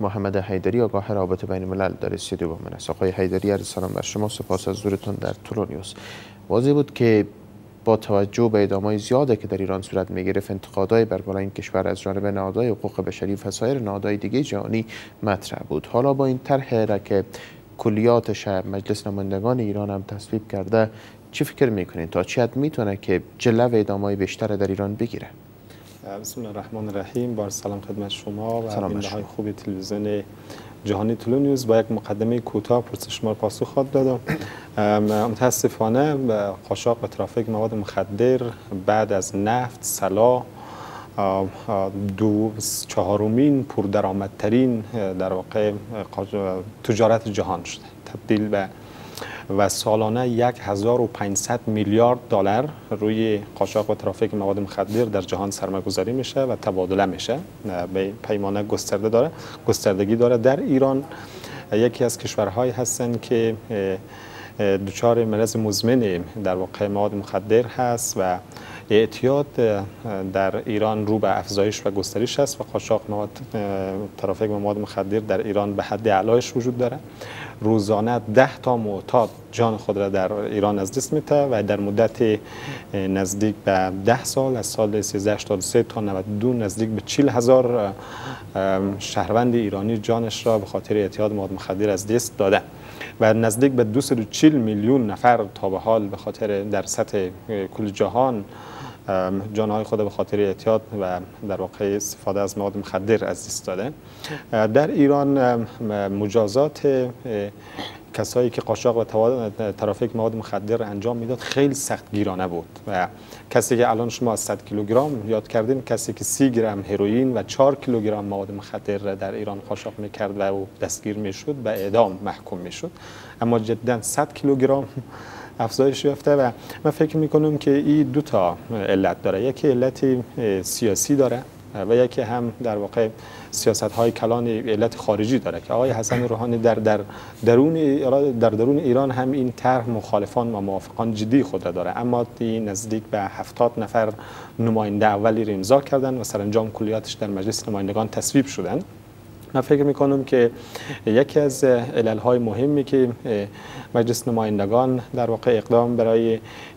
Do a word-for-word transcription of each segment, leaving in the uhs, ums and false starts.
محمد حیدری آگاه روابط بین الملل در استودیو با من است. آقای حیدری، عرض سلام بر شما، سپاس از حضورتون در تولونیوس. واضح بود که با توجه به اعدام‌های زیادی که در ایران صورت می‌گرفت، انتقادهای بر بالای این کشور از جانب نهادهای حقوق بشری و سایر نهادهای دیگه جهانی مطرح بود. حالا با این طرح را که کلیاتش مجلس نمایندگان ایران هم تصویب کرده، چی فکر می‌کنید تا چی حد میتونه که جلو اعدام‌های بیشتر در ایران بگیره؟ بسم الله الرحمن الرحیم. بار سلام خدمت شما و بیننده‌های خوب تلویزیون جهانی تولونیوس. با یک مقدمه کوتاه پرسش شما پاسخ خواهد دادم. متاسفانه قاچاق و ترافیک مواد مخدر بعد از نفت، طلا، دو چهارمین پردرآمدترین در واقع تجارت جهان شده، تبدیل به و سالانه یک هزار و پانصد میلیارد دلار روی قاچاق و ترافیک مواد مخدر در جهان سرمایه‌گذاری میشه و تبادله میشه. به پیمانه گسترده داره گستردگی داره. در ایران یکی از کشورهایی هستند که دچار مرض مزمن در واقع مواد مخدر هست و اعتیاد در ایران رو به افزایش و گسترش است و قاچاق مواد ترافیک و مواد مخدر در ایران به حد اعلایش وجود داره. روزانه ده تا معتاد جان خود را در ایران از دست میده و در مدت نزدیک به ده سال، از سال سیزده هشتاد و سه تا نود و دو، نزدیک به چهل هزار شهروند ایرانی جانش را به خاطر اعتیاد مواد مخدر از دست داده و نزدیک به دویست و چهل میلیون نفر تا به حال به خاطر در سطح کل جهان جانهای خود به خاطر اعتیاد و در واقع استفاده از مواد مخدر از دست داده. در ایران مجازات کسایی که قاچاق و ترافیک مواد مخدر انجام میداد خیلی سخت گیرانه بود و کسی که الان شما از صد کیلوگرم یاد کردین، کسی که سی گرم هروئین و چهار کیلوگرم مواد مخدر در ایران قاچاق میکرد و او دستگیر میشد به اعدام محکوم میشد. اما جدا صد کیلوگرم افزایش یافته و من فکر میکنم که این دو تا علت داره. یکی علت سیاسی داره و یکی هم در واقع سیاست های کلان علت خارجی داره که آقای حسن روحانی در در درون در درون ایران هم این طرح مخالفان و موافقان جدی خود را داره، اما نزدیک به هفتاد نفر نماینده اولی را امضا کردن و سرانجام کلیاتش در مجلس نمایندگان تصویب شدن. من فکر میکنم که یکی از علل‌های مهمی که مجلس نمایندگان در واقع اقدام برای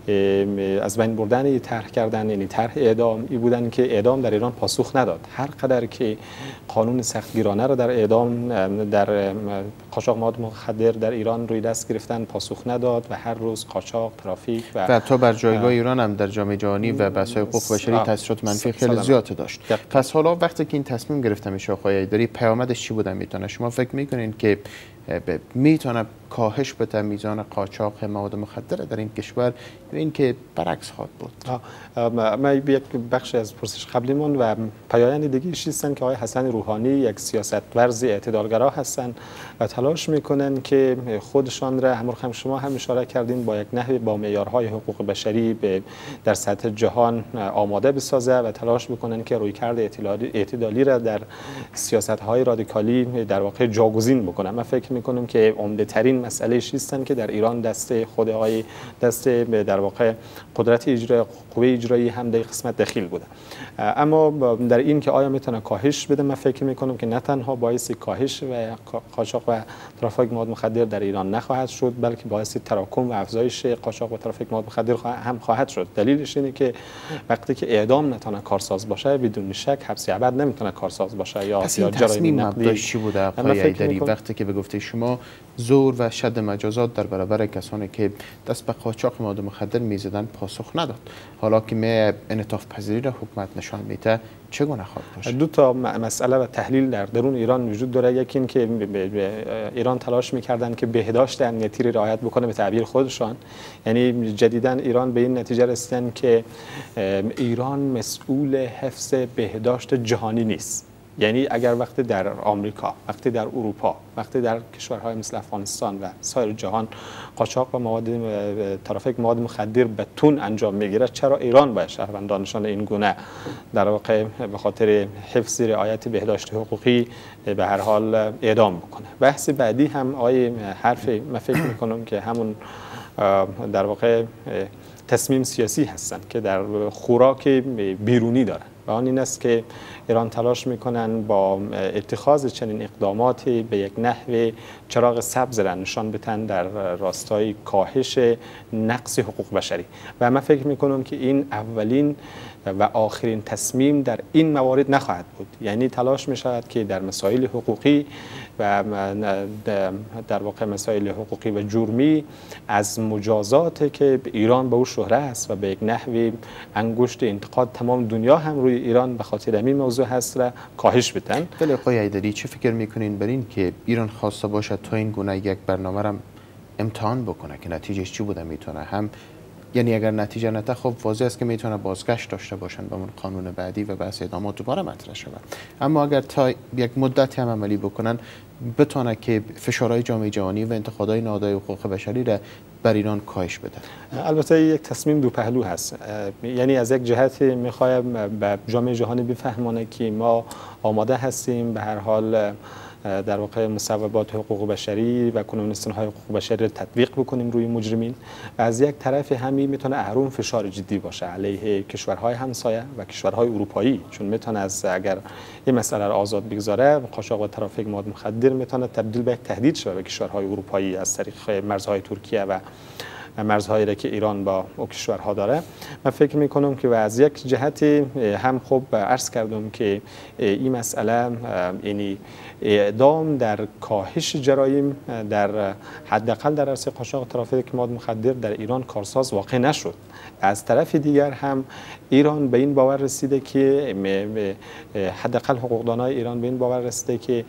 از بین بردن طرح کردن، یعنی طرح اعدام، ای بودن که اعدام در ایران پاسخ نداد. هر قدر که قانون سختگیرانه را در اعدام در قاچاق مواد مخدر در ایران روی دست گرفتن پاسخ نداد و هر روز قاچاق، ترافیک و حتی بر جایگاه ایران هم در جامعه جهانی و بحث‌های حقوق بشری تاثیرات منفی خیلی زیاد داشت. پس حالا وقتی که این تصمیم گرفته میشه آقای حیدری، پیامدش چی بوده میتونه؟ شما فکر میکنین که میتونه کاهش بده میزان قاچاق مواد مخدر در این کشور یا اینکه برعکس خواهد بود؟ من یک بخش از پرسش قبلیمون و پیایند دیگه هستن که آقای حسن روحانی یک سیاست ورز اعتدالگرا هستن و تلاش میکنن که خودشان را، همراه هم شما هم اشاره کردین، با یک نحو با معیارهای حقوق بشری به در سطح جهان آماده بسازه و تلاش میکنن که رویکرد اعتدالی را در سیاست‌های رادیکالی در واقع جاگزین بکنن. من فکر میکنم که عمده ترین مسئله هستن که در ایران دست خود آقای دست در واقع قدرت اجرایی، قوه اجرایی هم در قسمت دخیل بوده. اما در این که آیا میتونه کاهش بده، من فکر میکنم که نه تنها باعث کاهش و قاچاق و ترافیک مواد مخدر در ایران نخواهد شد، بلکه باعث تراکم و افزایش قاچاق و ترافیک مواد مخدر هم خواهد شد. دلیلش اینه که وقتی که اعدام نتونه کارساز باشه، بدون شک حبس ابد نمیتونه کارساز باشه یا یا جرایم نقدی. چی بوده آقای حیدری وقتی که به گفته شما زور و شد مجازات در برابر کسانی که دست به قاچاق مواد مخدر میزدن پاسخ نداد؟ حالا که می انعطاف پذیری را حکومت نشان میده، چگونه خواهد باشه؟ دو تا مسئله و تحلیل در درون ایران وجود داره. یکی این که ایران تلاش میکردن که بهداشت امنیتی را رعایت بکنه به تعبیر خودشان، یعنی جدیداً ایران به این نتیجه رسیدن که ایران مسئول حفظ بهداشت جهانی نیست. یعنی اگر وقتی در آمریکا، وقتی در اروپا، وقتی در کشورهای مثل افغانستان و سایر جهان قاچاق و مواد ترافیک مواد مخدر به تون انجام میگیره، چرا ایران باید شهروندانشان این گونه در واقع به خاطر حفظ رعایت بهداشت حقوقی به هر حال اعدام بکنه؟ بحث بعدی هم آیه حرف من فکر میکنم که همون در واقع تصمیم سیاسی هستن که در خوراک بیرونی دارن. و آن این است که ایران تلاش میکنن با اتخاذ چنین اقداماتی به یک نحو چراغ سبز را نشان بدن در راستای کاهش نقص حقوق بشری و من فکر میکنم که این اولین و آخرین تصمیم در این موارد نخواهد بود. یعنی تلاش می شود که در مسائل حقوقی و در واقع مسائل حقوقی و جرمی از مجازات که ایران به او شهره است و به یک نحوی انگشت انتقاد تمام دنیا هم روی ایران به خاطر همین موضوع هست را کاهش بدن. ولی آقای حیدری چه فکر میکنین بر این که ایران خواسته باشد تا این گونه یک برنامه را امتحان بکنه که نتیجهش چی بوده میتونه هم، یعنی اگر نتیجه نده خب واضح است که میتونه بازگشت داشته باشن به اون قانون بعدی و بحث ادامات دوباره مطرح شود. اما اگر تا یک مدتی هم عملی بکنن بتونه که فشارهای جامعه جهانی و انتقادهای نهادهای حقوق بشری را بر ایران کاهش بده. البته یک تصمیم دو پهلو هست. یعنی از یک جهت میخوایم به جامعه جهانی بفهمونه که ما آماده هستیم به هر حال در واقع مصوبات حقوق بشری و کنونستان‌های حقوق بشری را تطبیق بکنیم روی مجرمین و از یک طرف همین میتونه اهرم فشار جدی باشه علیه کشورهای همسایه و کشورهای اروپایی، چون میتونه از اگر این مسئله را آزاد بگذاره قاچاق و ترافیک مواد مخدر میتونه تبدیل به یک تهدید شه به کشورهای اروپایی از طریق مرزهای ترکیه و مرزهایی را که ایران با او کشورها داره. من فکر میکنم که و از یک جهتی هم خوب عرض کردم که این مسئله یعنی اعدام در کاهش جرایم در حداقل در عرصه قاچاق ترافیک مواد مخدر در ایران کارساز واقع نشد. از طرف دیگر هم ایران به این باور رسیده که حداقل حقوقدانای ایران به این باور رسیده که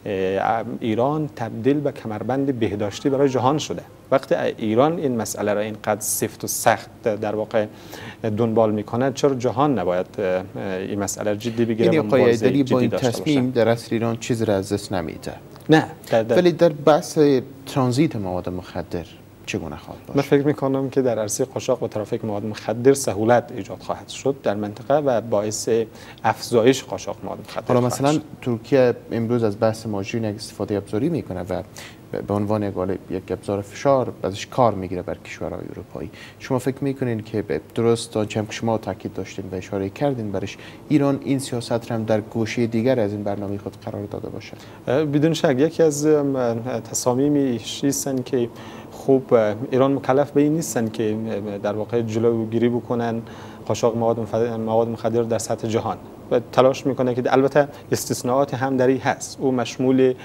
ایران تبدیل به کمربند بهداشتی برای جهان شده. وقتی ایران این مسئله را اینقدر سفت و سخت در واقع دنبال میکنه، چرا جهان نباید این مسئله جدی بگیره و مبارزه جدی داشته باشه؟ با این تصمیم در اصل ایران چیز را از دست نمیده. نه، ولی در بحث ترانزیت مواد مخدر چگونه خواهد باشه؟ من فکر میکنم که در عرصه قاچاق و ترافیک مواد مخدر سهولت ایجاد خواهد شد در منطقه و باعث افزایش قاچاق مواد مخدر. حالا مثلا ترکیه امروز از بحث ماجرین استفاده ابزاری میکنه و به عنوان یک ابزار فشار ازش کار میگیره بر کشورهای اروپایی. شما فکر میکنین که درست آنچه هم که شما تاکید داشتین و اشاره کردین برش، ایران این سیاست را هم در گوشه دیگر از این برنامه خود قرار داده باشه؟ بدون شک یکی از تصامیمی هستند که خوب ایران مکلف به این نیستن که در واقع جلوگیری بکنن قاچاق مواد مخدر در سطح جهان و تلاش میکنه که البته استثناءات هم دری هست. او مشمول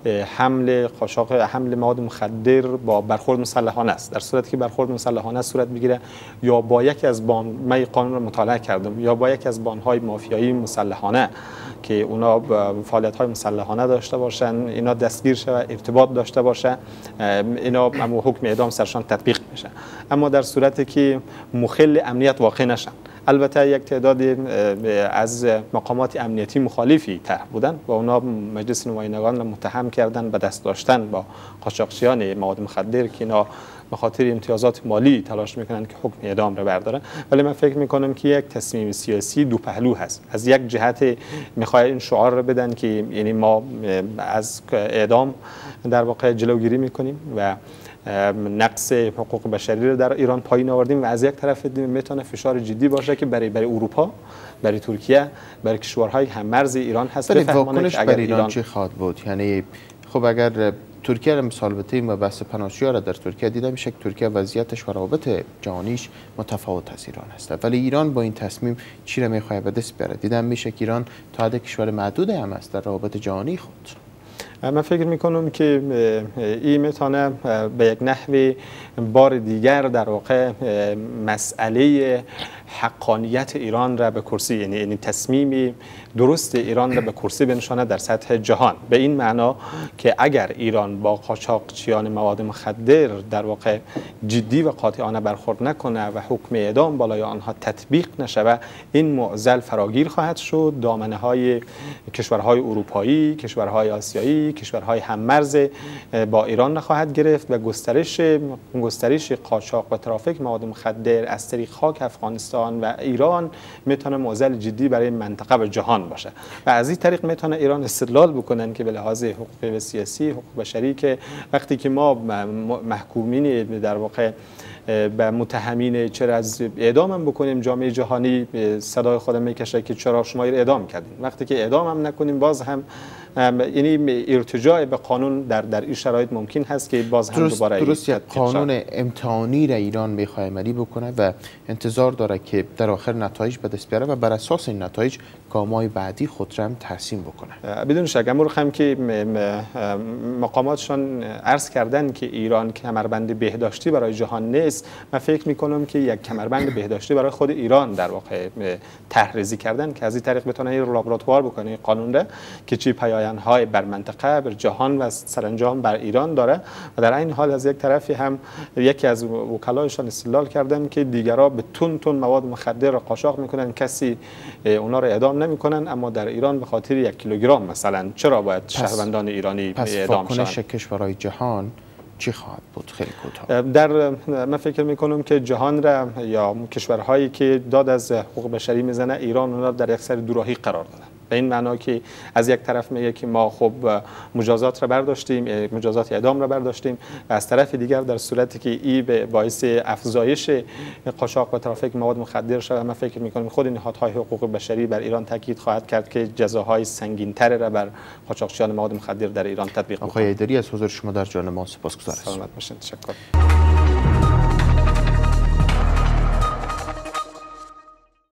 حمل قاچاق حمل مواد مخدر با برخورد مسلحانه است. در صورتی که برخورد مسلحانه صورت بگیره یا با یکی از بان، من قانون رو مطالعه کردم، یا با یکی از بانهای مافیایی مسلحانه که اونا فعالیت های مسلحانه داشته باشن، اینا دستگیر شه و ارتباط داشته باشه، اینا هم حکم اعدام سرشان تطبیق میشه. اما در صورتی که مخل امنیت واقع نشن، البته یک تعداد از مقامات امنیتی مخالفی طرح بودن و اونا مجلس نمایندگان را متهم کردن به دست داشتن با قاچاقچیان مواد مخدر که اینا به خاطر امتیازات مالی تلاش میکنن که حکم اعدام را بردارن. ولی من فکر میکنم که یک تصمیم سیاسی دو پهلو هست. از یک جهت میخواد این شعار را بدن که یعنی ما از اعدام در واقع جلوگیری میکنیم و نقص حقوق بشری رو در ایران پایین آوردیم و از یک طرف میتونه فشار جدی باشه که برای برای اروپا، برای ترکیه، برای کشورهای هم‌مرز ایران هست. برای واکنش بر ایران چه خواهد بود؟ یعنی خب اگر ترکیه را مثال بزنیم و بحث پناهجویا را در ترکیه دیده میشه که ترکیه وضعیتش و روابط جهانیش متفاوت از ایران است، ولی ایران با این تصمیم چی را میخواد به دست بیاره؟ دیدم میشه که ایران تا حد کشور معدود هم است در روابط جهانی خود. من فکر میکنم که این میتونه به یک نحوی بار دیگر در واقع مسئله حقانیت ایران را به کرسی، یعنی یعنی تصمیمی درست ایران را به کرسی بنشانه در سطح جهان، به این معنا که اگر ایران با قاچاقچیان مواد مخدر در واقع جدی و قاطعانه برخورد نکنه و حکم اعدام بالای آنها تطبیق نشود، این معضل فراگیر خواهد شد. دامنه های کشورهای اروپایی، کشورهای آسیایی، کشورهای هم‌مرز با ایران نخواهد گرفت و گسترش گسترش قاچاق و ترافیک مواد مخدر از طریق خاک افغانستان و ایران میتونه معضل جدی برای منطقه و جهان باشه و از این طریق میتونه ایران استدلال بکنن که به لحاظ حقوقی و سیاسی، حقوق بشری، که وقتی که ما محکومین در واقع به متهمین چرا از اعدام هم بکنیم، جامعه جهانی صدای خودم میکشه که چرا شما اعدام کردین. وقتی که اعدام هم نکنیم باز هم یعنی ارتجاع به قانون در در این شرایط ممکن هست که باز هم درست دوباره درست یک قانون امتحانی را ایران میخواد عملی بکنه و انتظار داره که در آخر نتایج به دست بیاره و بر اساس این نتایج گام‌های بعدی خود را هم ترسیم بکنه. بدون شک امور هم که مقاماتشان عرض کردن که ایران کمربند بهداشتی برای جهان نیست. من فکر میکنم که یک کمربند بهداشتی برای خود ایران در واقع طرح‌ریزی کردن که از این طریق بتونه لابراتوار بکنه قانون را که چی پیامدهای بر منطقه، بر جهان و سرانجام بر ایران داره. و در این حال از یک طرفی هم یکی از وکلایشان استدلال کردن که دیگرها به تون تون مواد مخدر را قاچاق میکنن، کسی اونا را اعدام نمیکنن، اما در ایران به خاطر یک کیلوگرم مثلا چرا باید شهروندان ایرانی اعدام شوند؟ پس واکنش کشورهای جهان چی خواهد بود؟ خیلی کوتاه. در من فکر میکنم که جهان را یا کشورهایی که داد از حقوق بشری میزنه ایران اونا در یک سر دوراهی قرار دادن. به این معنا که از یک طرف میگه که ما خب مجازات را برداشتیم، مجازات اعدام را برداشتیم، و از طرف دیگر در صورتی که این باعث افزایش قاچاق و ترافیک مواد مخدر شود، من فکر میکنم خود نهادهای حقوق بشری بر ایران تاکید خواهد کرد که جزاهای سنگین‌تر را بر قاچاقچیان مواد مخدر در ایران تطبیق کنند. آقای حیدری از حضور شما در جان ما سپاسگزارم. سلامت باشید. تشکر.